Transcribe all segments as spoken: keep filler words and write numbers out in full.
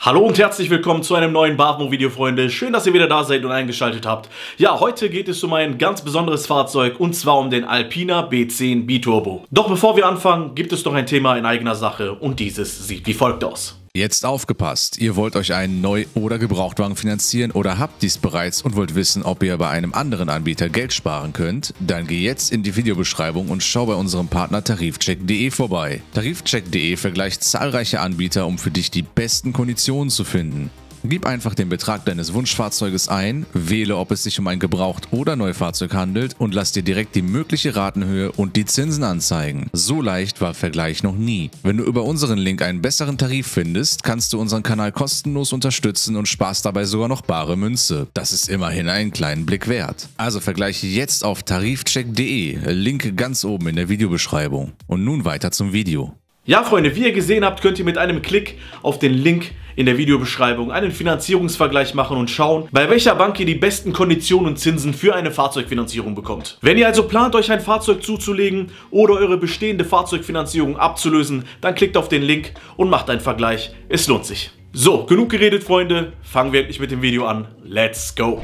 Hallo und herzlich willkommen zu einem neuen Bavmo-Video, Freunde. Schön, dass ihr wieder da seid und eingeschaltet habt. Ja, heute geht es um ein ganz besonderes Fahrzeug und zwar um den Alpina B zehn Biturbo. Doch bevor wir anfangen, gibt es noch ein Thema in eigener Sache und dieses sieht wie folgt aus. Jetzt aufgepasst, ihr wollt euch einen Neu- oder Gebrauchtwagen finanzieren oder habt dies bereits und wollt wissen, ob ihr bei einem anderen Anbieter Geld sparen könnt, dann geh jetzt in die Videobeschreibung und schau bei unserem Partner tarifcheck punkt de vorbei. tarifcheck punkt de vergleicht zahlreiche Anbieter, um für dich die besten Konditionen zu finden. Gib einfach den Betrag deines Wunschfahrzeuges ein, wähle, ob es sich um ein Gebraucht- oder Neufahrzeug handelt und lass dir direkt die mögliche Ratenhöhe und die Zinsen anzeigen. So leicht war Vergleich noch nie. Wenn du über unseren Link einen besseren Tarif findest, kannst du unseren Kanal kostenlos unterstützen und sparst dabei sogar noch bare Münze. Das ist immerhin einen kleinen Blick wert. Also vergleiche jetzt auf tarifcheck punkt de, Link ganz oben in der Videobeschreibung. Und nun weiter zum Video. Ja, Freunde, wie ihr gesehen habt, könnt ihr mit einem Klick auf den Link in der Videobeschreibung einen Finanzierungsvergleich machen und schauen, bei welcher Bank ihr die besten Konditionen und Zinsen für eine Fahrzeugfinanzierung bekommt. Wenn ihr also plant, euch ein Fahrzeug zuzulegen oder eure bestehende Fahrzeugfinanzierung abzulösen, dann klickt auf den Link und macht einen Vergleich. Es lohnt sich. So, genug geredet, Freunde. Fangen wir endlich mit dem Video an. Let's go!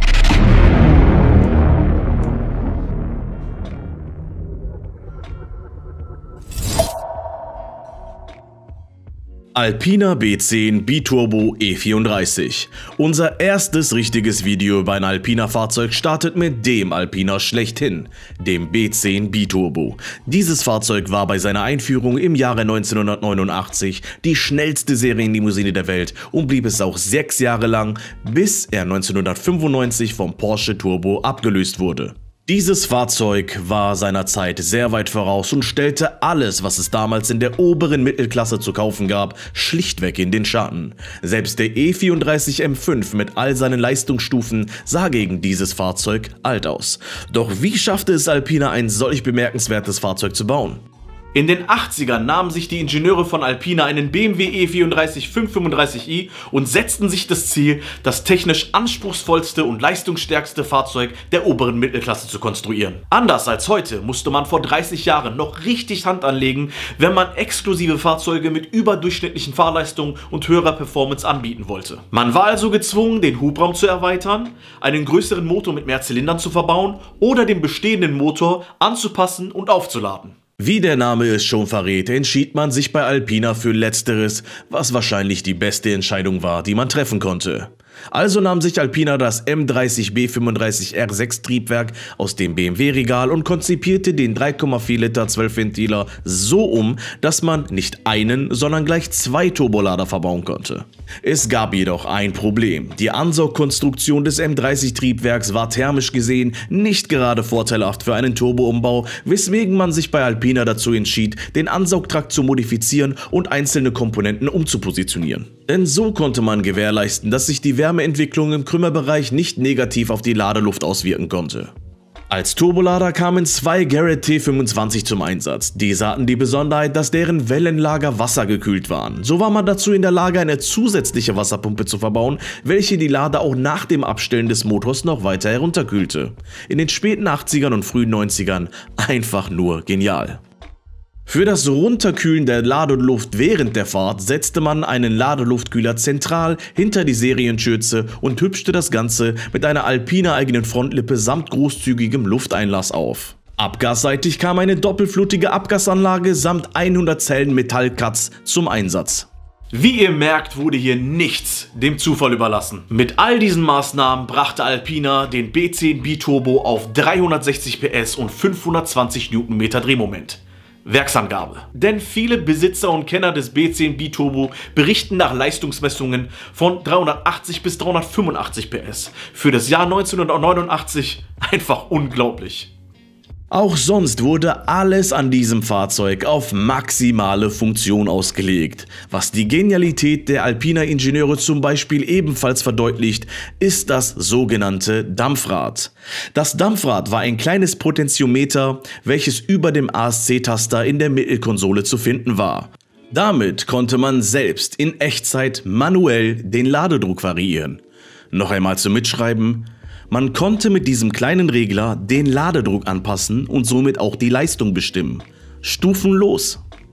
Alpina B zehn Biturbo E vierunddreißig. Unser erstes richtiges Video über ein Alpina Fahrzeug startet mit dem Alpina schlechthin, dem B zehn Biturbo. Dieses Fahrzeug war bei seiner Einführung im Jahre neunzehnhundertneunundachtzig die schnellste Serienlimousine der Welt und blieb es auch sechs Jahre lang, bis er neunzehnhundertfünfundneunzig vom Porsche Turbo abgelöst wurde. Dieses Fahrzeug war seiner Zeit sehr weit voraus und stellte alles, was es damals in der oberen Mittelklasse zu kaufen gab, schlichtweg in den Schatten. Selbst der E vierunddreißig M fünf mit all seinen Leistungsstufen sah gegen dieses Fahrzeug alt aus. Doch wie schaffte es Alpina, ein solch bemerkenswertes Fahrzeug zu bauen? In den achtzigern nahmen sich die Ingenieure von Alpina einen B M W E vierunddreißig fünfhundertfünfunddreißig i und setzten sich das Ziel, das technisch anspruchsvollste und leistungsstärkste Fahrzeug der oberen Mittelklasse zu konstruieren. Anders als heute musste man vor dreißig Jahren noch richtig Hand anlegen, wenn man exklusive Fahrzeuge mit überdurchschnittlichen Fahrleistungen und höherer Performance anbieten wollte. Man war also gezwungen, den Hubraum zu erweitern, einen größeren Motor mit mehr Zylindern zu verbauen oder den bestehenden Motor anzupassen und aufzuladen. Wie der Name es schon verrät, entschied man sich bei Alpina für Letzteres, was wahrscheinlich die beste Entscheidung war, die man treffen konnte. Also nahm sich Alpina das M dreißig B fünfunddreißig R sechs Triebwerk aus dem B M W-Regal und konzipierte den drei Komma vier Liter zwölf-Ventiler so um, dass man nicht einen, sondern gleich zwei Turbolader verbauen konnte. Es gab jedoch ein Problem. Die Ansaugkonstruktion des M dreißig Triebwerks war thermisch gesehen nicht gerade vorteilhaft für einen Turboumbau, weswegen man sich bei Alpina dazu entschied, den Ansaugtrakt zu modifizieren und einzelne Komponenten umzupositionieren. Denn so konnte man gewährleisten, dass sich die Wärmeentwicklung im Krümmerbereich nicht negativ auf die Ladeluft auswirken konnte. Als Turbolader kamen zwei Garrett T fünfundzwanzig zum Einsatz. Diese hatten die Besonderheit, dass deren Wellenlager wassergekühlt waren. So war man dazu in der Lage, eine zusätzliche Wasserpumpe zu verbauen, welche die Lader auch nach dem Abstellen des Motors noch weiter herunterkühlte. In den späten achtzigern und frühen neunzigern einfach nur genial. Für das Runterkühlen der Ladeluft während der Fahrt setzte man einen Ladeluftkühler zentral hinter die Serienschürze und hübschte das Ganze mit einer Alpina eigenen Frontlippe samt großzügigem Lufteinlass auf. Abgasseitig kam eine doppelflutige Abgasanlage samt hundert Zellen Metallcuts zum Einsatz. Wie ihr merkt, wurde hier nichts dem Zufall überlassen. Mit all diesen Maßnahmen brachte Alpina den B zehn Biturbo auf dreihundertsechzig P S und fünfhundertzwanzig Newtonmeter Drehmoment. Werksangabe. Denn viele Besitzer und Kenner des B zehn Biturbo berichten nach Leistungsmessungen von dreihundertachtzig bis dreihundertfünfundachtzig P S. Für das Jahr neunzehnhundertneunundachtzig einfach unglaublich. Auch sonst wurde alles an diesem Fahrzeug auf maximale Funktion ausgelegt. Was die Genialität der Alpina-Ingenieure zum Beispiel ebenfalls verdeutlicht, ist das sogenannte Dampfrad. Das Dampfrad war ein kleines Potentiometer, welches über dem A S C-Taster in der Mittelkonsole zu finden war. Damit konnte man selbst in Echtzeit manuell den Ladedruck variieren. Noch einmal zum Mitschreiben: Man konnte mit diesem kleinen Regler den Ladedruck anpassen und somit auch die Leistung bestimmen. Stufenlos.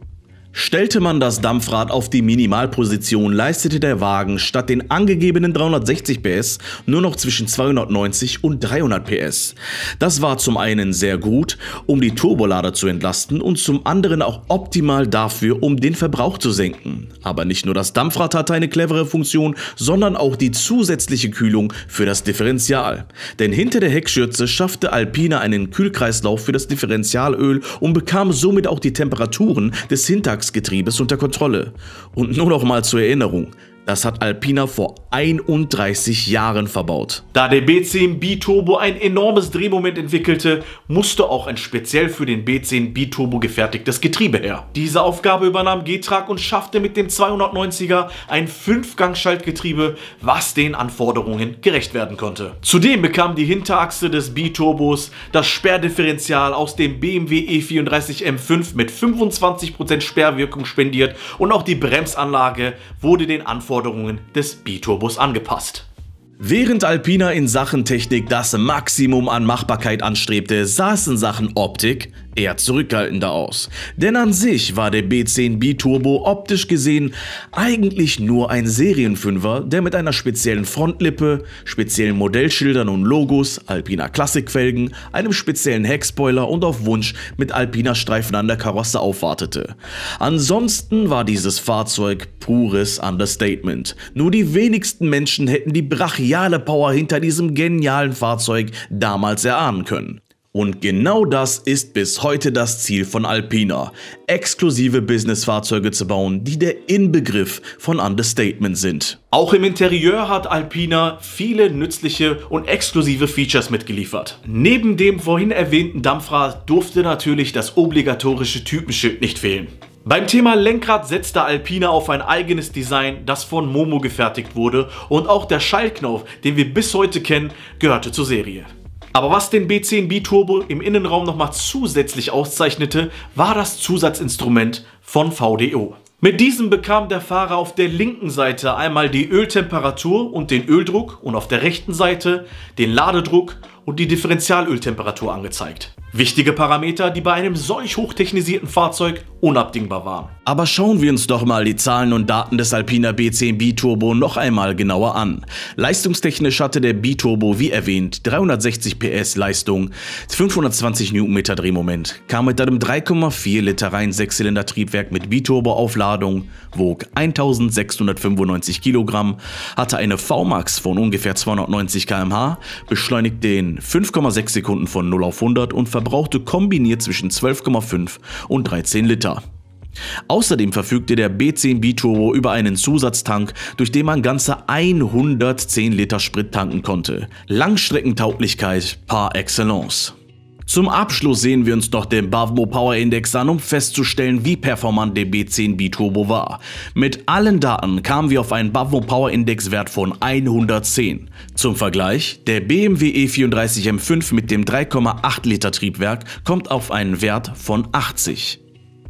Stellte man das Dampfrad auf die Minimalposition, leistete der Wagen statt den angegebenen dreihundertsechzig P S nur noch zwischen zweihundertneunzig und dreihundert P S. Das war zum einen sehr gut, um die Turbolader zu entlasten, und zum anderen auch optimal dafür, um den Verbrauch zu senken. Aber nicht nur das Dampfrad hatte eine clevere Funktion, sondern auch die zusätzliche Kühlung für das Differential. Denn hinter der Heckschürze schaffte Alpina einen Kühlkreislauf für das Differentialöl und bekam somit auch die Temperaturen des Hinterachsgetriebes unter Kontrolle. Und nur noch mal zur Erinnerung: Das hat Alpina vor einunddreißig Jahren verbaut. Da der B zehn Biturbo ein enormes Drehmoment entwickelte, musste auch ein speziell für den B zehn Biturbo gefertigtes Getriebe her. Diese Aufgabe übernahm Getrag und schaffte mit dem zweihundertneunziger ein Fünf-Gang-Schaltgetriebe, was den Anforderungen gerecht werden konnte. Zudem bekam die Hinterachse des Biturbos das Sperrdifferential aus dem B M W E vierunddreißig M fünf mit fünfundzwanzig Prozent Sperrwirkung spendiert, und auch die Bremsanlage wurde den Anforderungen des Biturbos angepasst. Während Alpina in Sachen Technik das Maximum an Machbarkeit anstrebte, sah es in Sachen Optik eher zurückhaltender aus. Denn an sich war der B zehn Biturbo optisch gesehen eigentlich nur ein Serienfünfer, der mit einer speziellen Frontlippe, speziellen Modellschildern und Logos, Alpina Klassikfelgen, einem speziellen Heckspoiler und auf Wunsch mit Alpina Streifen an der Karosse aufwartete. Ansonsten war dieses Fahrzeug pures Understatement. Nur die wenigsten Menschen hätten die brachiale Power hinter diesem genialen Fahrzeug damals erahnen können. Und genau das ist bis heute das Ziel von Alpina: exklusive Businessfahrzeuge zu bauen, die der Inbegriff von Understatement sind. Auch im Interieur hat Alpina viele nützliche und exklusive Features mitgeliefert. Neben dem vorhin erwähnten Dampfrad durfte natürlich das obligatorische Typenschild nicht fehlen. Beim Thema Lenkrad setzte Alpina auf ein eigenes Design, das von Momo gefertigt wurde, und auch der Schaltknauf, den wir bis heute kennen, gehörte zur Serie. Aber was den B zehn Biturbo im Innenraum nochmal zusätzlich auszeichnete, war das Zusatzinstrument von V D O. Mit diesem bekam der Fahrer auf der linken Seite einmal die Öltemperatur und den Öldruck und auf der rechten Seite den Ladedruck und die Differentialöltemperatur angezeigt. Wichtige Parameter, die bei einem solch hochtechnisierten Fahrzeug unabdingbar waren. Aber schauen wir uns doch mal die Zahlen und Daten des Alpina B zehn Biturbo noch einmal genauer an. Leistungstechnisch hatte der Biturbo, wie erwähnt, dreihundertsechzig P S Leistung, fünfhundertzwanzig Newtonmeter Drehmoment, kam mit einem drei Komma vier Liter Rein-Sechszylinder-Triebwerk mit Biturbo-Aufladung, wog eintausendsechshundertfünfundneunzig Kilogramm, hatte eine V Max von ungefähr zweihundertneunzig Kilometer pro Stunde, beschleunigte in fünf Komma sechs Sekunden von null auf hundert und verbrauchte kombiniert zwischen zwölf Komma fünf und dreizehn Liter. Außerdem verfügte der B zehn Biturbo über einen Zusatztank, durch den man ganze hundertzehn Liter Sprit tanken konnte. Langstreckentauglichkeit par excellence. Zum Abschluss sehen wir uns noch den Bavmo Power Index an, um festzustellen, wie performant der B zehn Biturbo war. Mit allen Daten kamen wir auf einen Bavmo Power Index Wert von hundertzehn. Zum Vergleich, der B M W E vierunddreißig M fünf mit dem drei Komma acht Liter Triebwerk kommt auf einen Wert von achtzig.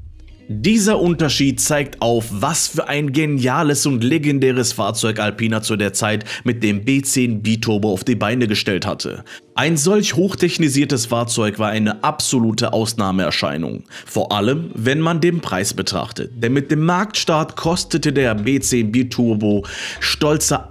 Dieser Unterschied zeigt auf, was für ein geniales und legendäres Fahrzeug Alpina zu der Zeit mit dem B zehn Biturbo auf die Beine gestellt hatte. Ein solch hochtechnisiertes Fahrzeug war eine absolute Ausnahmeerscheinung. Vor allem, wenn man den Preis betrachtet. Denn mit dem Marktstart kostete der B zehn Biturbo stolze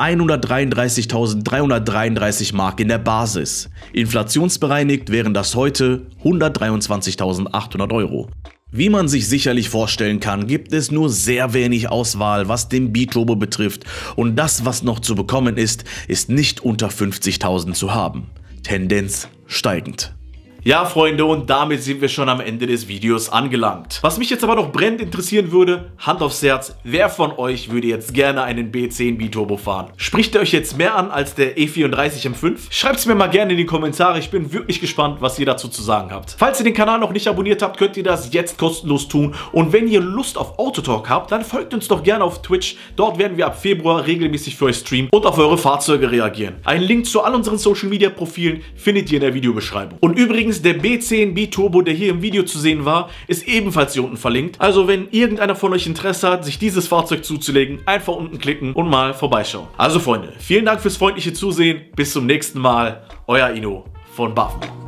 hundertdreiunddreißigtausenddreihundertdreiunddreißig Mark in der Basis. Inflationsbereinigt wären das heute hundertdreiundzwanzigtausendachthundert Euro. Wie man sich sicherlich vorstellen kann, gibt es nur sehr wenig Auswahl, was den Biturbo betrifft, und das, was noch zu bekommen ist, ist nicht unter fünfzigtausend zu haben. Tendenz steigend. Ja, Freunde, und damit sind wir schon am Ende des Videos angelangt. Was mich jetzt aber noch brennend interessieren würde, Hand aufs Herz, wer von euch würde jetzt gerne einen B zehn Biturbo fahren? Spricht er euch jetzt mehr an als der E vierunddreißig M fünf? Schreibt es mir mal gerne in die Kommentare, ich bin wirklich gespannt, was ihr dazu zu sagen habt. Falls ihr den Kanal noch nicht abonniert habt, könnt ihr das jetzt kostenlos tun, und wenn ihr Lust auf Autotalk habt, dann folgt uns doch gerne auf Twitch, dort werden wir ab Februar regelmäßig für euch streamen und auf eure Fahrzeuge reagieren. Einen Link zu all unseren Social Media Profilen findet ihr in der Videobeschreibung. Und übrigens, der B zehn Biturbo, der hier im Video zu sehen war, ist ebenfalls hier unten verlinkt. Also wenn irgendeiner von euch Interesse hat, sich dieses Fahrzeug zuzulegen, einfach unten klicken und mal vorbeischauen. Also Freunde, vielen Dank fürs freundliche Zusehen. Bis zum nächsten Mal. Euer Ino von Bavmo.